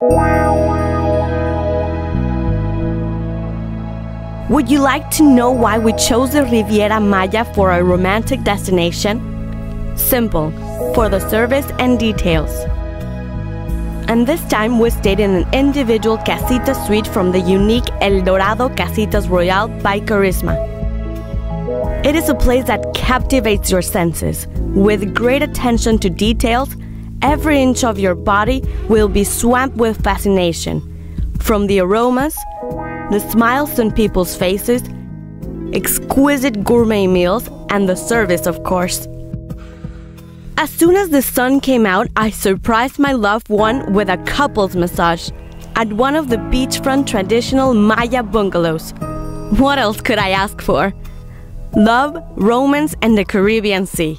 Would you like to know why we chose the Riviera Maya for our romantic destination? Simple, for the service and details. And this time we stayed in an individual casita suite from the unique El Dorado Casitas Royal by Carisma. It is a place that captivates your senses. With great attention to details, every inch of your body will be swamped with fascination. From the aromas, the smiles on people's faces, exquisite gourmet meals, and the service, of course. As soon as the sun came out, I surprised my loved one with a couples massage at one of the beachfront traditional Maya bungalows. What else could I ask for? Love, romance, and the Caribbean Sea.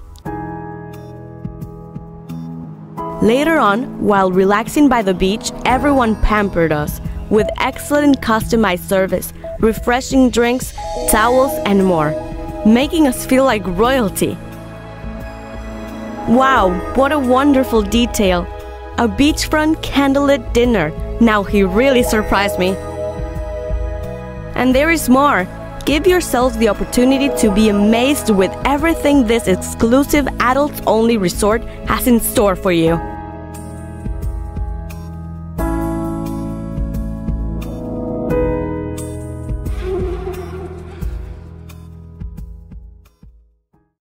Later on, while relaxing by the beach, everyone pampered us with excellent customized service, refreshing drinks, towels, and more, making us feel like royalty. Wow, what a wonderful detail! A beachfront candlelit dinner. Now he really surprised me. And there is more. Give yourselves the opportunity to be amazed with everything this exclusive adults-only resort has in store for you.